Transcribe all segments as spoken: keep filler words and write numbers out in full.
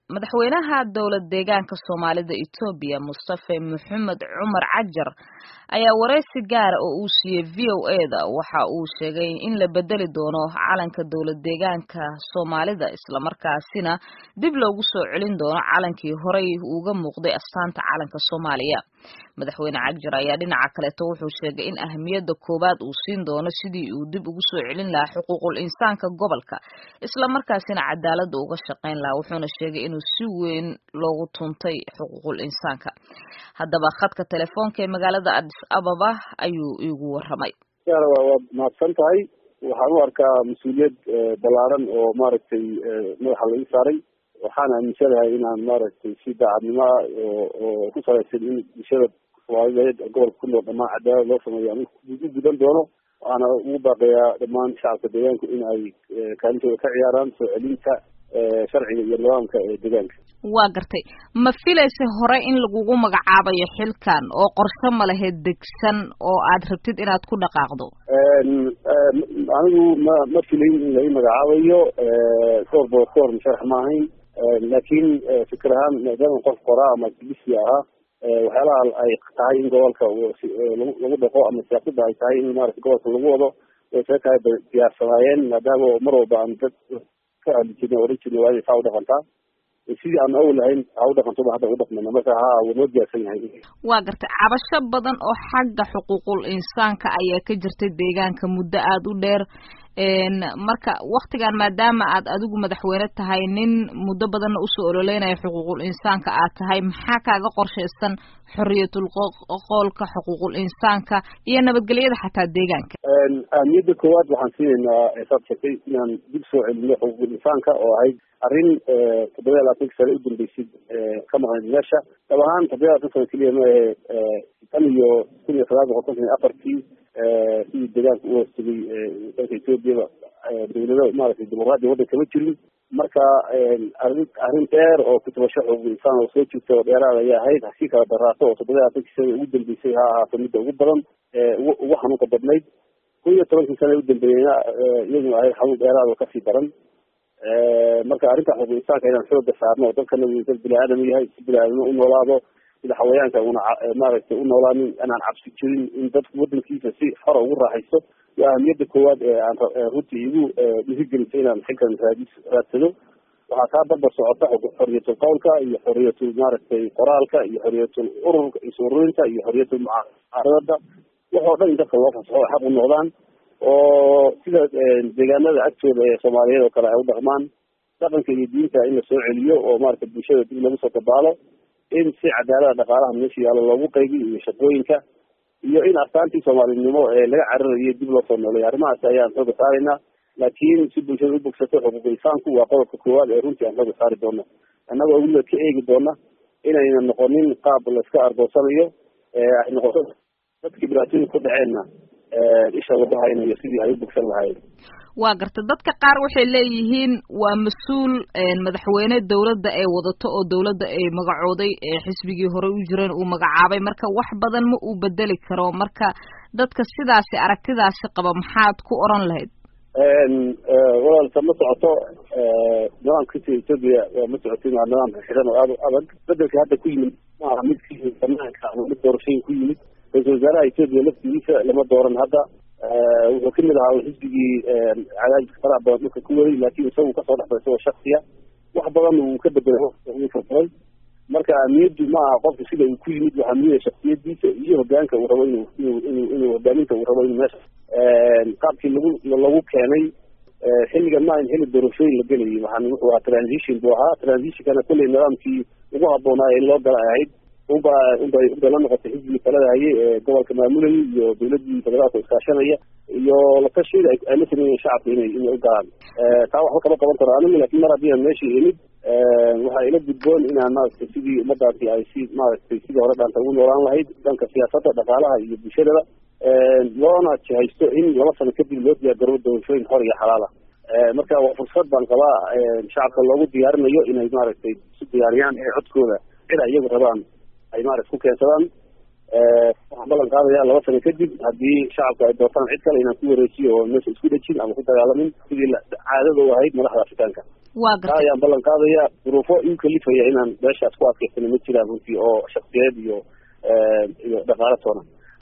madaxweynaha dowlad deegaanka Soomaalida Itoobiya Mustafa Mohamed Cumar Cajar ayaa wareysi gaar ah oo uu siiyay V O A da waxa uu sheegay in la bedeli doono calanka dowlad deegaanka Soomaalida isla markaasina dib loogu soo celin doono calankii horey uga muuqday astaanta calanka Soomaaliya. madaxweyne Cajar ayaa dhinaca kale wuxuu sheegay in ahmiyadda koobaad uu siin doono sidii uu dib ugu soo celin lahaa xuquuqul insaanka gobolka isla markaasina cadaalad uga shaqeyn lahaa wuxuuna sheegay inuu si weyn loogu tuntay xuquuqul insaanka. haddaba khadka telefoonka ee magaalada Addis Ababa ayuu igu waramay. yara waa maadsan tahay waxaan u arkaa mas'uuliyad balaaran oo maaragtay madaxa laga saaray waxaan aaminsanahay inaan maaragtay si daacadnimo oo ku salaysan in bulshada Soomaaliyeed gobolka ku nool dhammaan cadaalad loo sameeyo ama u gudan doono waxaana ugu baaqayaa dhammaan shacabka deegaanka in ay kaalintooda ka ciyaaraan soo celinta sharciga iyo nidaamka ee deegaanka. waa gartay ma filaysa hore in lagugu magacaabayo xilkan oo qorshe ma lahayd degsan oo aad rabtid inaad ku dhaqaaqdo? anigu ma ma filayn in laga magacaabayo koor boor koor musharax ma ahayn laakiin fikir ahaan maadaama qof qoraa ama aktivisti ahaa waxyaalaha ay tahay in gobolka lagu dhaqo ama siyaasadda ay tahay in maarata gobolka lagu wado way isaga tahay diyaarsanaayeen maadaama mar walba aan dad ka hadli jirnay oran jirnay waa inay saa u dhaqantaa sidii aan awal lahayn ha u dhaqantoba hadda u dhaqmana marka ha waa noo diyaarsan yahay. waa gartay cabasho badan oo xagga xuquuqul insaanka ayaa ka jirtay deegaanka muddo aada u dheer marka waktigan maadaama aad adigu madaxweyne tahay nin muddo badanna usoo ololeynaya xuquuqul insaanka aad tahay maxaa kaaga qorshaysan xorriyatul qowlka xuquuqul insaanka iyo nabadgelyada xataa deegaanka? ahmiyadda koowaad waxaan siinaynaa saad sheegtay inaan dib soo celino xuquuqul insaanka oo ahayd arrin toddoba iyo labaatanka sane u dambeysay ka maqnayd meesha dab ahaan toddoba iyo labaatan sano keliya maahe tan iyo kun iyo sagaal boqol konton iyo afartii sidii deegaanka u hoostagay dalka Ethoobiya dawlado maaragtay dimuqraadi waddan kama jirin marka arrin arrin dheer oo ku tabasho xuquuqul insaan oo soo jirta oo dheeraad ayaa ahayd hasii kala daraato oo toddoba iyo labaatanki sane ugu dambeysay ha ahaato midda ugu badan ugu xanuunka badnayd kun iyo tobankii sane u dambeeyeyna iyaduna ahayd xanuun dheeraad oo kasii daran marka arrinta xuquuqul insaanka inaan xooga saarno oo dalkana dad bini aadam yahay si bini aadamnimo u noolaado sida xawayaanka una maaragtay u noolaanin inaan cabsi jirin in dadku waddankiisa si xora ugu raaxaysto waa ahmiyadda koowaad ee aan runtii igu dhiirigelisay inaan xilkan raadis raadsado waxaa kaa barbar socota xorriyatul qowlka iyo xorriyatul maaragtay qoraalka iyo xorriyatul ururka isu ururinta iyo xorriyatul mucaaradada waxoo dhan in dadka loo fasaxo ay xaq u noqdaan oo sida deegaanada agtooda ee Soomaaliyeed oo kale ay u dhaqmaan dhaqanka iyo diinta in la soo celiyo oo maaragtay bulshada dib lagu soo dabaalo in si cadaalada dhaqaalaha meesha yaalo loogu qaybiyo iyo shaqooyinka iyo in astaantii Soomaalinimo ee laga cararayo dib loo soo nooleeyo arrimahaas ayaan xooga saaraynaa laakiin si bulshada u bogsato xuquuqul insaanku waa qodobka koowaad ee runtii aan xooga saari doono annagoo weliba ka eegi doona inayna noqonin qaab la iska argoosanayo ay noqoto dadkii dhibaatooyin ku dhaceenna isha lagu haynayo sidii ay u bogsan lahaayeen. waa garta dadka qaar waxay leeyihiin waa mas-uul madaxweyne dawladda ay wadato oo dawladda ay magacooday xisbigii hore u jireen uu magacaabay marka wax badan ma uu bedeli karo marka dadka sidaasi aragtidaasi qaba maxaad ku oran lahayd? walaalka ma socoto nidaamka Itoobiya ma socotin waa nidaam xiran oo aad u adag bedelka hadda ku yimid maaha midkii banaanka ama mid doorashooyin ku yimid ra-iisul wasaaraha Itoobiya laftigiisa lama dooran hadda wuxuu kamid ahaa xisbigii cadaadiska faraha badan dhulka ku waday laakiin isagu kasoo dhexbay isagoo shaksiya wax badan uu ka bedelay uu furfuray marka ahmiyaddu ma aha qofka sida uu ku yimid waxaa muhiim shaksiyadiisa iyo hogaanka uu rabo inuu inuu inuu hogaaminta uu rabo inuu meesha qaabkii lagu lagu keenay xilligan ma in xilli doorashooyin la gelayay waxaan wuxuu ahaa transition buu ahaa transitionkana kulley nidaamkii ugu habboonaa in loo gala ahayd unba unba unba la noqotay xisbigii talada hayay ee gobolka maamulayay iyo dawladdii federaalka iskaashanaya iyo la tashiyada ay la sameeyeen shacabka inay inay u galaan taa waxba kama qaban karo anigu laakiin mar haddii aan meesha imid waxaa ila gudboon inaan maaragtay sidii ummadaasi ay si maaragtay sidii hore dhaanta ugu noolaan lahayd dhanka siyaasadda dhaqaalaha iyo bulshadaba loona jihaysto in laba sano kadib loo diyaargaroobo doorashooyin xor iyo xalaala marka waa fursad baan qabaa shacabka loogu diyaarinayo inay maaragtay isu diyaariyaan ee codkooda cid ay iyagu rabaan ay maaragtay ku keensadaan waxaan ballan qaadayaa laba sano kadib haddii shacabka ay doortaan cid kale inaan ku wareejiyo oo meesha isku dhejin ama ku dagaalamin sidii caadada u ahayd madaxda Afrikaanka. waa gartay ayaan ballan qaadaya duruufo iu kalifaya inaan meeshaas ku adkaysano ma jiraan runtii oo shaksiyeed iyo iyo dhaqaale toona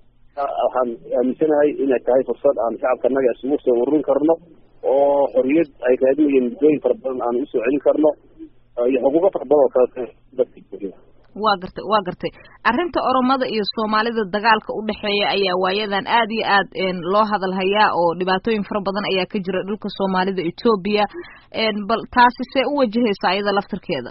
waxaan aaminsanahay inay tahay fursad aan shacabka annaga isugu soo ururin karno oo xorriyad ay raadinayeen muddooyin fara badan aan usoo celin karno iyo xuquuqo fara badan oo kale dadka waa gartay waa gartay arrinta oromada iyo soomaalida dagaalka u dhexeeya ayaa waayadan aad iyo aad loo hadal hayaa oo dhibaatooyin fara badan ayaa ka jira dhulka soomaalida Ethiopia bal taasi see u wajahaysaa iyada laftirkeeda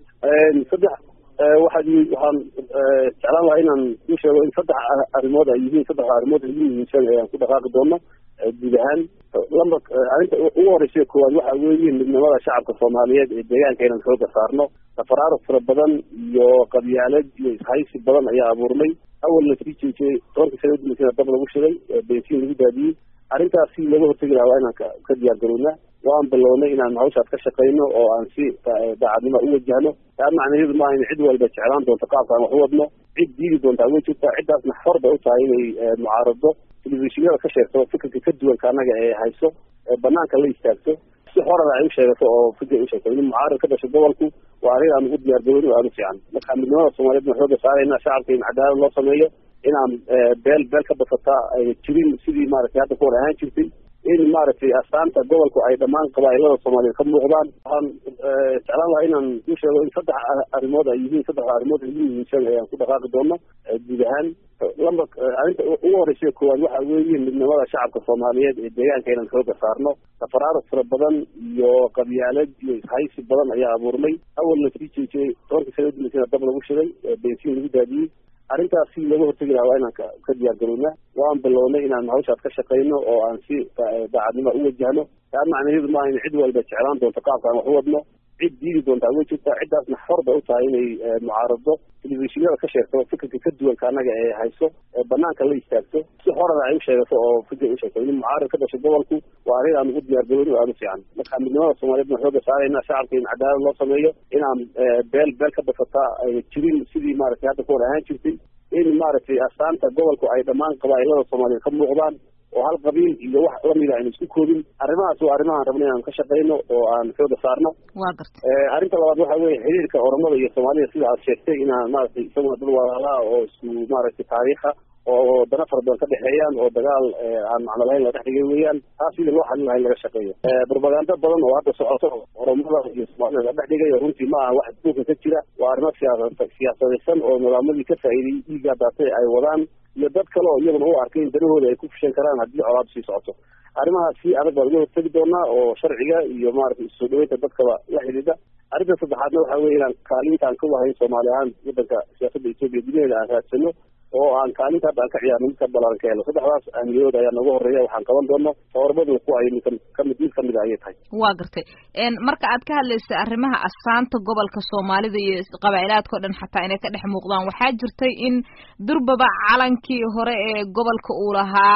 saddex waxaad waxaan jeclaan lahaa inaan u sheego in saddex arrimood ay yihiin saddex arrimood ugu muhiimsan ee aan ku dhaqaaqi doono guud ahaan lamba arrinta ugu horeysa koowaad waxa weeye midnimada shacabka Soomaaliyeed ee deegaanka inaan xooga saarno tafaraarud fara badan iyo qabyaalad iyo ishaysi badan ayaa abuurmay awalna sii jeejay tobanka sano udambeysa dab lagu shiday bensiin lagu daadiyey arrintaasi laga hortegi lahaa waa inaan ka diyaar garownaa waan bilownay inaan hawshaas ka shaqeyno oo aan si daacadnimo u wajahno taa macnaheedu maaha in cid walba jeclaan doonto qaabka aan wax u wadno cid diidi doontaa way jirtaa ciddaasna xor bay u tahay inay mucaarado telefishinada ka sheegto fikirka ka duwanka annaga ee hayso banaanka la istaagto si xorana ay u sheegato oo fikir u sheegto in mucaarad ka dhasho gobolku waa arrin aan ugu diyaar garoyn oo aada u fiican marka midnimada Soomaaliyeed ma xooga saarayna shacabka in cadaalad loo sameeyo inaan beel beel ka basataa ay jirin sidii maaragtay hadda ku hor ahaan jirtay in maaragtay astaanta gobolku ay dhammaan qabaa'ilada Soomaaliyeed ka muuqdaan waxaan jeclaan lahaa inaan u sheego in saddex arrimood ay yihiin saddex arrimood ugu muhiimsan ee aan ku dhaqaaqi doono guud ahaan lamba arrinta ugu horeysa koowaad waxa weeye midnimada shacabka Soomaaliyeed ee deegaanka inaan xooga saarno tafaraarud fara badan iyo qabyaalad iyo ishaysi badan ayaa abuurmay awalna sii jeejay tobanka sano udambeysa dab lagu shiday bensiin lagu daadiyey arrintaasi laga hortegi lahaa waa inaan ka diyaar garownaa waan bilownay inaan hawshaas ka shaqeyno oo aan si daacadnimo u wajahno taa macnaheedu maaha in cid walba jeclaan doonto qaabka aan wax u wadno cid diidi doontaa way jirtaa ciddaasna xor bay u tahay inay mucaarado telefishinada ka sheegto fikirka ka duwanka annaga ee hayso banaanka la istaagto si xorana ay u sheegato oo fikir u sheegto in mucaarad ka dhasho gobolku waa arrin aan ugu diyaar garoyn oo aada u fiican marka midnimada Soomaaliyeed ma xooga saarayna shacabka in cadaalad loo sameeyo inaan beel beel ka basataa ay jirin sidii maaragtay hadda ku hor ahaan jirtay in maaragtay astaanta gobolku ay dhammaan qabaa'ilada Soomaaliyeed ka muuqdaan oo hal qabiil iyo wax lamida aynu isku koobin arrimahaas waa arrimahaan rabnay inaan ka shaqeyno oo aan xooga saarno waa gartay arrinta labaad waxa weeye xiriirka oromada iyo Soomaalida sida aad sheegtay inaan maaragtay isaguna dad walaalaha oo isku maaragtay taariikha oo dana fara badan ka dhexeeyaan oo dagaal aan macno lahayn la dhex dhigay weeyaan taas sidii loo xalin lahaa in laga shaqeeyo propaganda badan oo hadda socoto oromada iyo Soomaalida la dhex dhigay runtii ma aha wax dhulka ka jira waa arrimo siyaasadaysan oo nidaamyadii ka faa'iiday dhiigga daatay ay wadaan iyo dad kale oo iyaguna u arkay in danahooda ay ku fushan karaan haddii colaad sii socoto arrimahaas si adag baan uga hortegi doonaa oo sharciga iyo maaragtay soo dhaweynta dadkaba la xidhiidha arrinta saddexaadna waxa weeye inaan kaalintaan ka wahayn Soomaali ahaan waddanka siyaasadda Ethiopia gudaheeda aan raadsano oo aan kaalinta hadda aan ka ciyaarno mid ka balaaran ka helo saddexdaas ahmiyadooda ayaa nooga horreeya waxaan qaban doono tababaradu ku ay mid kamid mid kamid ayay tahay waa gartay marka aad ka hadlaysay arrimaha astaanta gobolka Soomaalida iyo qabaa'ilada oo dhan xataa inay ka dhex muuqdaan waxaa jirtay in durbaba calankii hore ee gobolka uu lahaa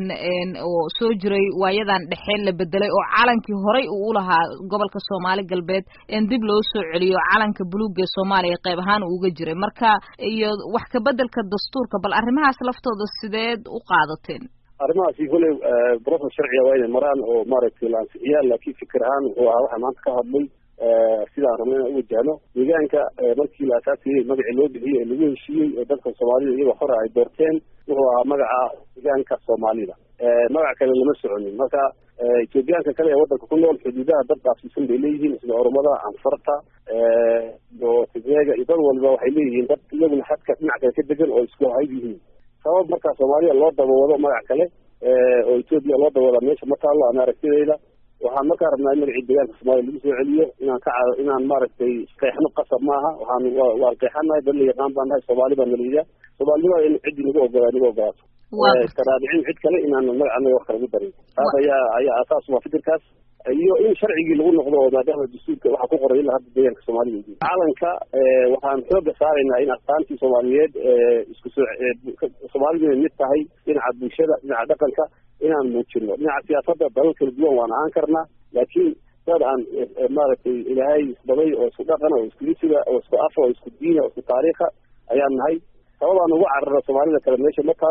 oo soo jiray waayadan dhexe la bedelay oo calankii horey uu u lahaa gobolka Soomaali galbeed in dib loo soo celiyo calanka buluug ee Soomaaliya qayb ahaan uu uga jiray marka iyo wax ka bedelka dastuurka bal arrimahaas laftooda sideed u qaadateen arrimahaasi koley process sharciga waa inay maraan oo maaragtay la ansixiyaan laakiin fikir ahaan wuxuu ahaa waxaa maanta ka hadlay sidaan rabnay inaan u wajahno deegaanka markii la asaasiyey magacii loo bixiyey ee lagu heshiiyey ee dadka Soomaalida iyagoo hore ay doorteen wuxuu ahaa magaca deegaanka Soomaalida magac kale lama soconin marka Ethiopiaanka kale ee waddanka ku nool xuduudaha dad dhaafsiisan bay leeyihiin sida Oromada Anfarta iyo Tigreega iyo dad walba waxay leeyihiin dad iyaguna xadka dhinac kale ka degan oo isku hayb yihiin sabab markaa Soomaalida loo dabawado magac kale oo Ethiopia loo dabawada meesha ma taalo ama aragtidayda waxaan markaa rabnaa in magacii deegaanka Soomaalida lagu soo celiyo inaan ka inaan maaragtay qeexno qasab maaha waxaan waa qeexanahay dad la yaqaan baan nahay Soomaali baan naliya Soomaalida in cid nagu ogolaa nagu ogolaato taraabicin cid kale inaan magacana wax kale ugu darin taas ayaa ayaa asaas waa fikirkaas iyo in sharcigii lagu noqdo oo maadaama dastuurka waxa ku qoray ilaa hadda deegaanka Soomaaliyeed calanka waxaan xooga saaraynaa in astaantii Soomaaliyeed isku soo Soomaalidu mid tahay dhinaca bulshada dhinaca dhaqanka inaan muujino dhinaca siyaasadda dalal kala duwan waan ahaan karnaa laakiin dad aan maaragtay ilaahay isbaday oo isku dhaqan oo isku lisiga oo isku af oo isku diin oo isku taariikha ayaan nahay sababaan ugu carara Soomaalida kale meesha ma taalo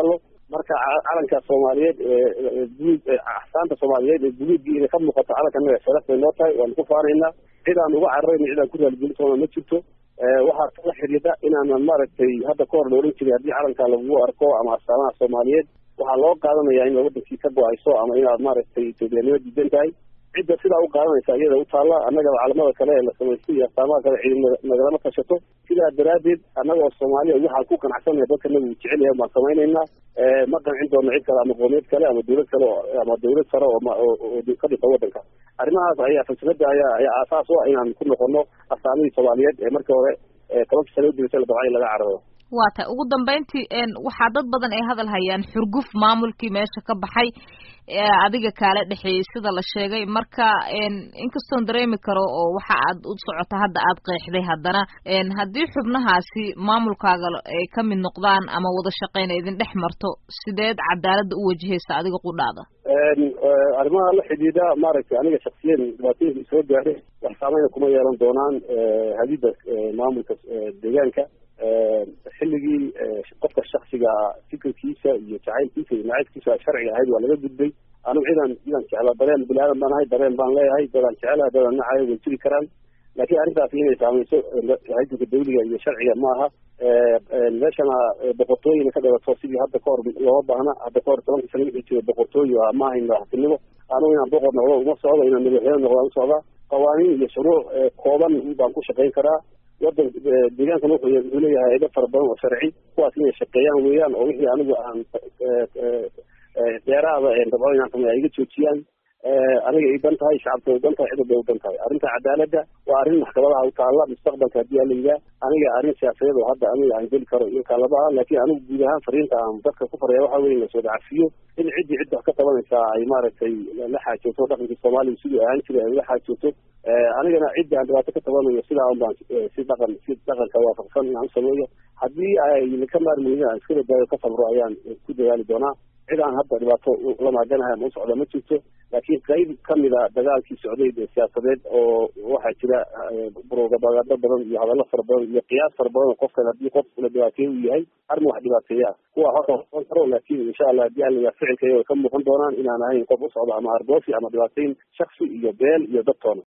marka calanka Soomaaliyeed ee guud ahsaanta Soomaaliyeed ee guudgiina ka muuqata calanka sharaf ay noo tahay waan ku faanaynaa cidaan uga carreyn cidaan ku raalgelin ma jirto waxaa kala xiriida inaan maaragtay hadda ka hor loorin jiray haddii calanka lagu arko ama astaamaha Soomaaliyeed waxaa loo qaadanayaa in wadankii ka go'ayso ama inaad maaragtay Itoobiyaanimo diidan tahay cidda sidaa u qaadanaysa iyada u taalla annaga calaamada kale ee la samaystay iyo astaamaha kale ciidamada nagalama tashato sidaa daraadeed annaga oo Soomaaliya waxaan ku qanacsanahay dadka nagu jecel yahay ma samaynaynaa ma qancin doono cid kale ama qowmiyad kale ama dawlad kale ama dawlad sare oo ka dhigta wadanka arrimahaas ayaa falsafada ayaa ayaa aasaas u ah inaan ku noqono astaamihii Soomaaliyeed ee markii hore tobanka sano u dambeysay la dabacay laga cararo waata ugu dambeyntii een waxa dad badan ay hadal hayaan xurguf maamulkii meesha ka baxay adiga kala dhaxeeyay sida la sheegay marka een inkastoo dareemi karo oo waxa aad u socoto hadda aad qeexday haddana een hadii xubnahaasi maamulkaaga ay ka mid noqdaan ama wada shaqeyn idin dhex marto sideed cadaalad u wajahaysa adiga qudhaada een arrimaha la xidhiidha maaragtay aniga shakhsiyan dhibaatooyin soo gaaray wax saameyn kuma yeelan doonaan hadida maamulka deegaanka xilligii qofka shakhsiga fikirkiisa iyo jacaylkiisa iyo nacaybkiisa sharciga ahayd waa laga gudbay anigu ciidan ciidan jeclaa dareen bilaadan baan ahay dareen baan leeyahay dadaan jecelahay dadaan nacayo way jiri karaan laakiin arrintaasi inay saamayso hay'adda dawliga iyo sharciga ma aha meeshana boqortooyina ka dhalato sidii hadda ka hor loo baahna hadda ka hor tobanka sano wixii jiray boqortooyo ma ahayn madaxtinimo anigu inaan boqor noqdo uma socdo inaan madaxweyne noqdo u socdaa qawaaniin iyo shuruuc kooban baan ku shaqayn karaa wadan deegaanka wuxuu leeyahay hay'ado fara badan oo sharci kuwaas inay shaqeeyaan weeyaan oo wixii anigu aan deeraada ee dabcan inaan sameeyo iga joojiyaan aniga ay dan tahay shacabka ay dan tahay cidda ay dan tahay arrinta cadaaladda waa arrin maxkamadaha u taalla mustaqbalka haddii aan leeyahay aniga arrin siyaasadeed oo hadda aniga aan geli karo iyo kalabaha laakiin anigu guud ahaan fariinta aan dadka ku faraya waxa weeye la soo dhacafiyo in ciddii cidda wax ka tabanaysaa ay maaragtay la xaajooto dhaqankii Soomaaliya sidii ahaan jiray ay la xaajooto anigana ciddii aan dhibaato ka tabanayo sidaa un baan si dhaqan si dhaqanka waafaqsan inaan sameeyo haddii ay ka maarmayeen aan iska daayo ka sabro ayaan ku dadaali doonaa cidaan hadda dhibaato la maaganahay ma socdo ma jirto laakiin qayb kamid ah dagaalkii socday ee siyaasadeed oo waxaa jira propaganda badan iyo hadallo fara badan iyo qiyaas fara badan qofkan haddii qof la dhibaateeyo uu yahay arrin wax dhibaateeya kuwa hore noqon karo laakiin insha allah haddii aan la ficilkayo ka muuqan doonaan inaan ahayn qof u socdo ama arboosi ama dhibaateyn shakhsi iyo beel iyo dadtoona